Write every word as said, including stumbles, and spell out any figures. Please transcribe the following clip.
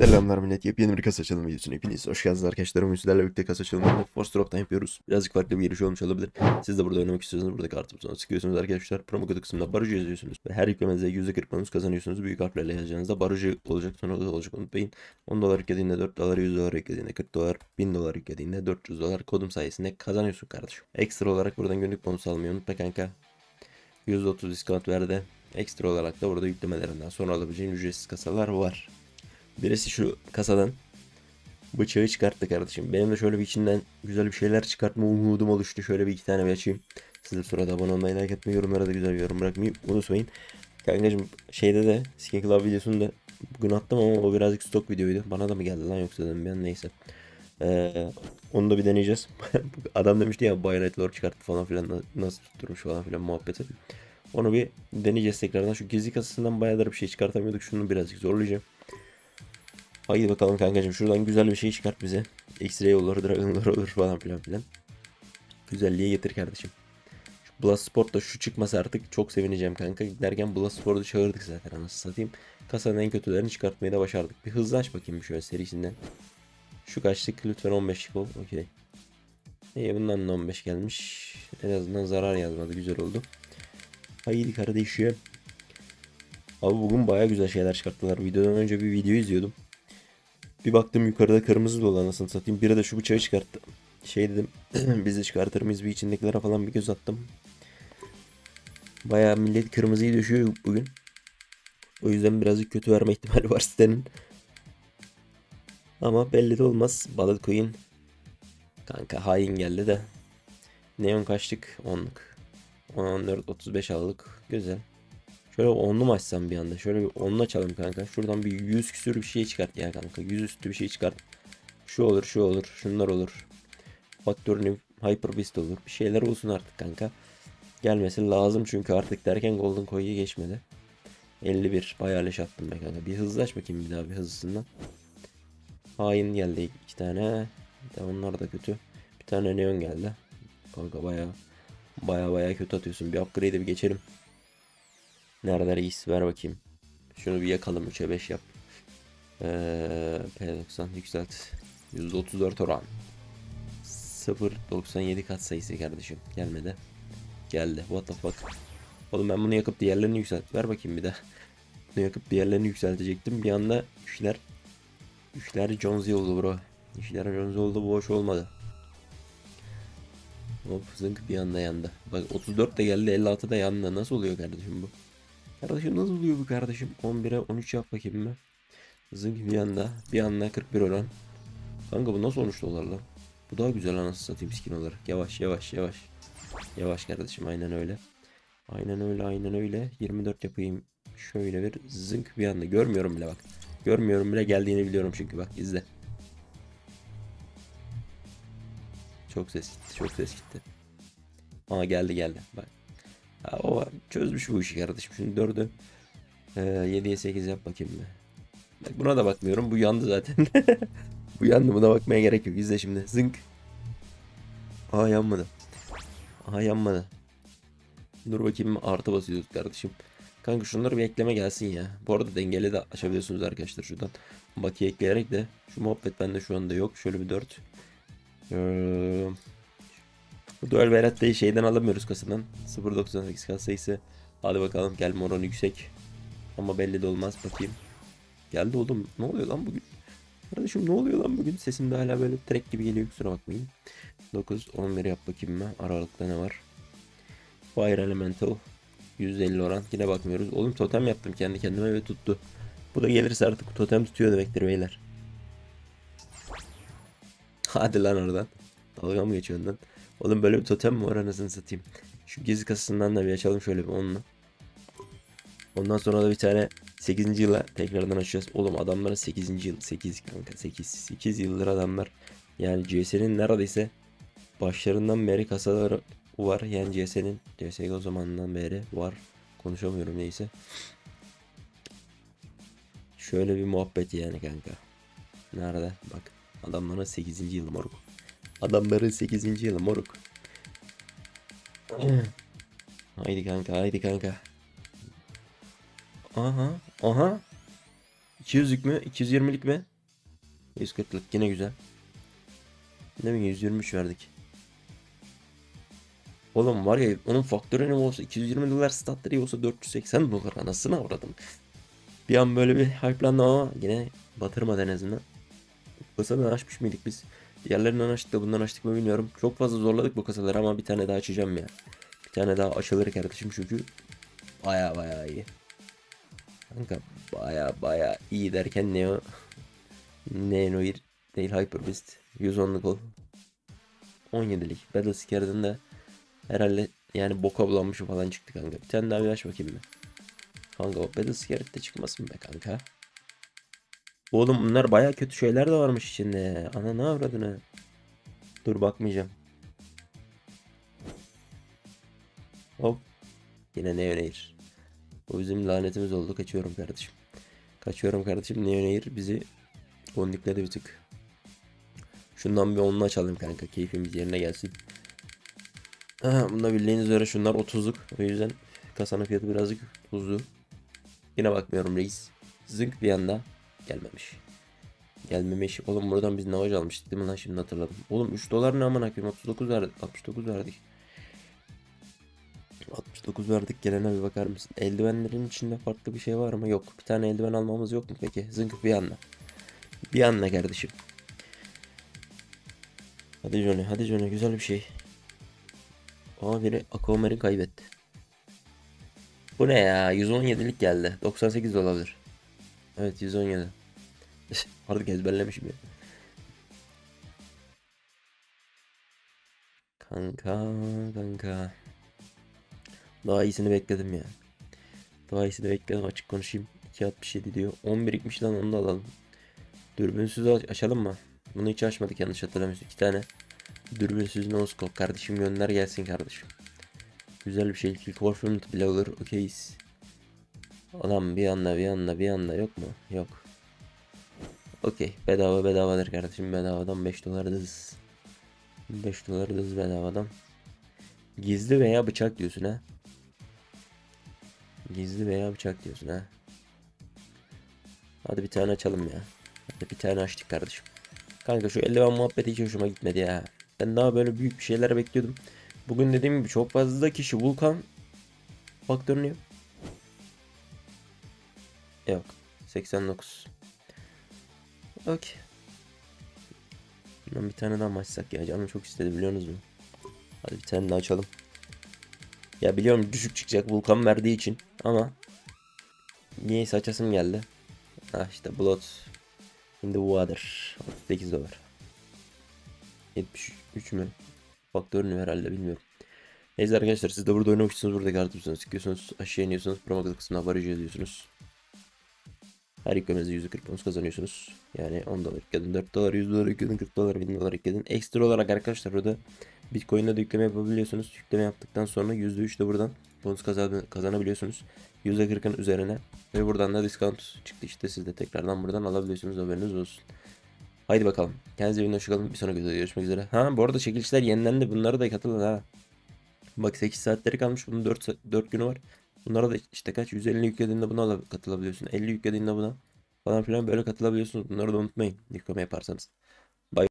Selamlar millet. Yepyeni bir kasa açılım videosuna hepiniz hoş geldiniz arkadaşlar. Bugün sizlerle birlikte kasa açılımlarını Force Drop'tan yapıyoruz. Birazcık farklı bir giriş olmuş olabilir. Siz de burada oynamak istiyorsanız burada kartımızdan sıkıyorsunuz arkadaşlar. Promo kodu kısmında Barucu yazıyorsunuz. Ve her yüklemenize yüzde kırk bonus kazanıyorsunuz. Büyük harflerle yazacağınızda Barucu olacak, sonra da olacak, unutmayın. on dolar yüklediğinde dört dolar, yüz dolar yüklediğinde kırk dolar, bin dolar yüklediğinde dört yüz dolar kodum sayesinde kazanıyorsun kardeşim. Ekstra olarak buradan günlük bonus almayı unutma kanka. yüzde otuz discount verdi. Ekstra olarak da burada yüklemelerinden sonra alabileceğin ücretsiz kasalar var. Birisi şu kasadan bıçağı çıkarttı kardeşim. Benim de şöyle bir içinden güzel bir şeyler çıkartma umudum oluştu. Şöyle bir iki tane bir açayım. Siz de sırada abone olmayı, like etmeyi, yorumlara da güzel bir yorum bırakmayı unutmayın. Kankacım şeyde de Skin Club videosunu da bugün attım ama o birazcık stok videoydu. Bana da mı geldi lan yoksa dedim ben, neyse. Ee, onu da bir deneyeceğiz. Adam demişti ya Bayonet Lore çıkarttı falan filan, nasıl tutturmuş falan filan muhabbeti. Onu bir deneyeceğiz tekrardan. Şu gizli kasasından bayağıdır bir şey çıkartamıyorduk. Şunu birazcık zorlayacağım. Haydi bakalım kankacığım, şuradan güzel bir şey çıkart bize. X-Ray olur, Dragon'lar olur falan filan filan. Güzelliğe getir kardeşim. Şu Blast Sport'ta şu çıkmasa artık çok sevineceğim kanka. Derken Blast Sport'u çağırdık zaten, anasını satayım. Kasanın en kötülerini çıkartmayı da başardık. Bir hızlı aç bakayım şöyle serisinden. Şu kaçlık lütfen on beşlik ol. Okey. İyi, bundan da on beş gelmiş. En azından zarar yazmadı, güzel oldu. Haydi kardeşim. Abi bugün baya güzel şeyler çıkarttılar. Videodan önce bir video izliyordum. Bir baktım yukarıda kırmızı dolu, anasını satayım. Biri de şu bıçağı çıkarttı. Şey dedim biz de çıkartır mıyız, bir içindekilere falan bir göz attım. Bayağı millet kırmızıyı düşüyor bugün. O yüzden birazcık kötü verme ihtimali var sitenin. Ama belli de olmaz. Balık Queen. Kanka hain geldi de. Neon kaçtık? onluk. on dört otuz beş aldık. Güzel. Şöyle onlu mu açsam bir anda? Şöyle bir onlu açalım kanka. Şuradan bir yüz küsür bir şey çıkart ya kanka. yüz üstü bir şey çıkart. Şu olur, şu olur, şunlar olur. Faktörünü Hyper Beast olur. Bir şeyler olsun artık kanka. Gelmesi lazım çünkü artık derken Golden Koi'ye geçmedi. elli bir bayağı leş attım be kanka. Bir hızlı aç bakayım, bir daha bir hızlısından. Hain geldi iki tane. De onlar da kötü. Bir tane Neon geldi. Kanka bayağı bayağı bayağı kötü atıyorsun. Bir upgrade'e bir geçelim. Nerede reis, ver bakayım. Şunu bir yakalım, üçe beş yap. Ee, P doksan yükselt. yüzde otuz dört oran. sıfır virgül doksan yedi kat sayısı kardeşim. Gelmedi. Geldi. What the fuck. Oğlum ben bunu yakıp diğerlerini yükselt. Ver bakayım bir daha. Bunu yakıp diğerlerini yükseltecektim. Bir anda işler işler Jonesy oldu bro. İşler Jonesy oldu, bu hoş olmadı. Hop zınk bir anda yandı. Bak otuz dört de geldi, elli altı da yandı. Nasıl oluyor kardeşim bu? Kardeşim nasıl oluyor bu kardeşim? on bire on üç yap bakayım mı? Zınk bir anda. Bir anda kırk bir oran. Kanka bu nasıl on üç dolar lan? Bu daha güzel anasını satayım skin olarak. Yavaş yavaş yavaş. Yavaş kardeşim, aynen öyle. Aynen öyle, aynen öyle. yirmi dört yapayım. Şöyle bir zınk bir anda. Görmüyorum bile bak. Görmüyorum bile, geldiğini biliyorum çünkü bak izle. Çok ses gitti, çok ses gitti. Aa geldi geldi bak. Ha, o çözmüş bu işi kardeşim. Şimdi dördü e, yediye sekiz yap bakayım mı? Bak buna da bakmıyorum. Bu yandı zaten. Bu yandı, buna bakmaya gerek yok. İzle şimdi. Zınk. Aa yanmadı. Aha yanmadı. Dur bakayım, artı basıyoruz kardeşim. Kanka şunları bir ekleme gelsin ya. Bu arada dengeli de açabiliyorsunuz arkadaşlar şuradan. Bakiye ekleyerek de. Şu muhabbet bende şu anda yok. Şöyle bir dört. Ee, bu dual Berat'tayı şeyden alamıyoruz kasadan. sıfır virgül doksan sekiz kas sayısı. Hadi bakalım, gelme oranı yüksek. Ama belli de olmaz, bakayım. Geldi oğlum. Ne oluyor lan bugün? Kardeşim ne oluyor lan bugün? Sesim de hala böyle trek gibi geliyor, kusura bakmayın. dokuz on bir yap bakayım mı? Aralıkta ne var? Fire Elemental. yüz elli oran. Yine bakmıyoruz. Oğlum totem yaptım kendi kendime ve tuttu. Bu da gelirse artık totem tutuyor demektir beyler. Hadi lan oradan. Dalga mı geçiyorsun lan? Oğlum böyle bir totem mi var, anasını satayım. Şu gizli kasasından da bir açalım şöyle bir onunla. Ondan sonra da bir tane sekizinci yıla tekrardan açacağız. Oğlum adamların sekizinci yıl. sekiz kanka sekiz. sekiz yıldır adamlar. Yani C S'nin neredeyse başlarından beri kasaları var. Yani C S'nin C S G O zamanından beri var. Konuşamıyorum neyse. Şöyle bir muhabbet yani kanka. Nerede? Bak. Adamların sekizinci yılı moruk. Adamların sekizinci yılı moruk. Haydi kanka, haydi kanka. Aha, aha. iki yüzlük mü? iki yüz yirmilik mi? yüz kırklık yine güzel. Ne mi yüz yirmi üç verdik. Oğlum var ya onun faktörü ne olsa iki yüz yirmi dolar, statları olsa dört yüz seksen dolar, anasını avradım. Bir an böyle bir hype'landım ama yine batırmadı en azından. Kasadan açmış mıydık biz? Diğerlerinden açtık da bundan açtık mı bilmiyorum. Çok fazla zorladık bu kasaları ama bir tane daha açacağım ya. Bir tane daha açılır kardeşim çünkü baya baya iyi. Kanka baya baya iyi derken Neo Neo değil, Hyper Beast yüz onluk ol. on yedilik Battle Scared'ın da herhalde yani boka bulanmışı falan çıktı kanka. Bir tane daha bir aç bakayım ben. Kanka o Battle Scared de çıkmasın be kanka. Oğlum bunlar baya kötü şeyler de varmış içinde. Ana ne avradını. Dur bakmayacağım. Hop. Yine Neo Nair. O bizim lanetimiz oldu. Kaçıyorum kardeşim. Kaçıyorum kardeşim. Neo Nair bizi kondikledi bir tık. Şundan bir onunu açalım kanka. Keyfimiz yerine gelsin. Ha, bunda bildiğiniz üzere şunlar otuzluk. O yüzden kasanın fiyatı birazcık tuzlu. Yine bakmıyorum reis. Zınk bir anda gelmemiş. Gelmemiş. Oğlum buradan biz navaj almıştık değil mi lan, şimdi hatırladım. Oğlum üç dolar ne amına koyayım, otuz dokuz verdik. altmış dokuz verdik. altmış dokuz verdik, gelene bir bakar mısın? Eldivenlerin içinde farklı bir şey var mı? Yok. Bir tane eldiven almamız yok mu peki? Zınk bir anda. Bir anda kardeşim. Hadi Johnny, hadi Johnny, güzel bir şey. Aa, biri Aquamarine kaybetti. Bu ne ya? yüz on yedilik geldi. doksan sekiz de olabilir. Evet, yüz on yedi. Artık ezberlemişim ya. Kanka kanka. Daha iyisini bekledim ya. Daha iyisini bekledim, açık konuşayım. iki altmış yedi diyor. on birikmiş lan, onu da alalım. Dürbünsüzü aç- açalım mı? Bunu hiç açmadık yanlış hatırlamıyorsun. iki tane dürbünsüz no scope. Kardeşim gönder gelsin kardeşim. Güzel bir şey. Kill confirmed bile olur. Okeyiz. Adam bir anda bir anda bir anda yok mu? Yok. Okey. Bedava bedavadır kardeşim. Bedavadan beş dolar dız. beş dolar dız bedavadan. Gizli veya bıçak diyorsun ha. Gizli veya bıçak diyorsun ha. Hadi bir tane açalım ya. Hadi bir tane açtık kardeşim. Kanka şu eldiven muhabbeti hiç hoşuma gitmedi ya. Ben daha böyle büyük bir şeyler bekliyordum. Bugün dediğim gibi çok fazla kişi Vulkan faktörünü yok. Yok. seksen dokuz. Okey. Bundan bir tane daha mı açsak ya? Canım çok istedi, biliyorsunuz mu? Hadi bir tane daha açalım. Ya biliyorum düşük çıkacak Vulkan verdiği için ama niyeyse açasım geldi. Ah işte Blood in the Water. otuz sekiz dolar. yetmiş üç mü? Faktörünü herhalde, bilmiyorum. Neyse arkadaşlar, siz de burada oynamışsınız. Burada kartımsınız. Sıkıyorsunuz. Aşağı iniyorsunuz. Promo kısmına varıcı yazıyorsunuz. Her yüklemenize yüzde kırk bonus kazanıyorsunuz. Yani on dolar yükledin, dört dolar, yüz dolar yükledin, kırk dolar, bin dolar yükledin. Ekstra olarak arkadaşlar burada Bitcoin'de de yükleme yapabiliyorsunuz. Yükleme yaptıktan sonra yüzde üç de buradan bonus kazan kazanabiliyorsunuz. yüzde kırkın üzerine. Ve buradan da discount çıktı işte, siz de tekrardan buradan alabiliyorsunuz, haberiniz olsun. Haydi bakalım. Kendinize iyi bakın. Bir sonraki videoda görüşmek üzere. Ha bu arada çekilişler yenilendi. Bunları da katılın ha. Bak sekiz saatleri kalmış. Bunun dört, dört günü var. Bunlara da işte kaç? yüz elli yüklediğinde buna da katılabiliyorsun. elli yüklediğinde buna falan filan böyle katılabiliyorsunuz. Bunları da unutmayın. Yükleme yaparsanız.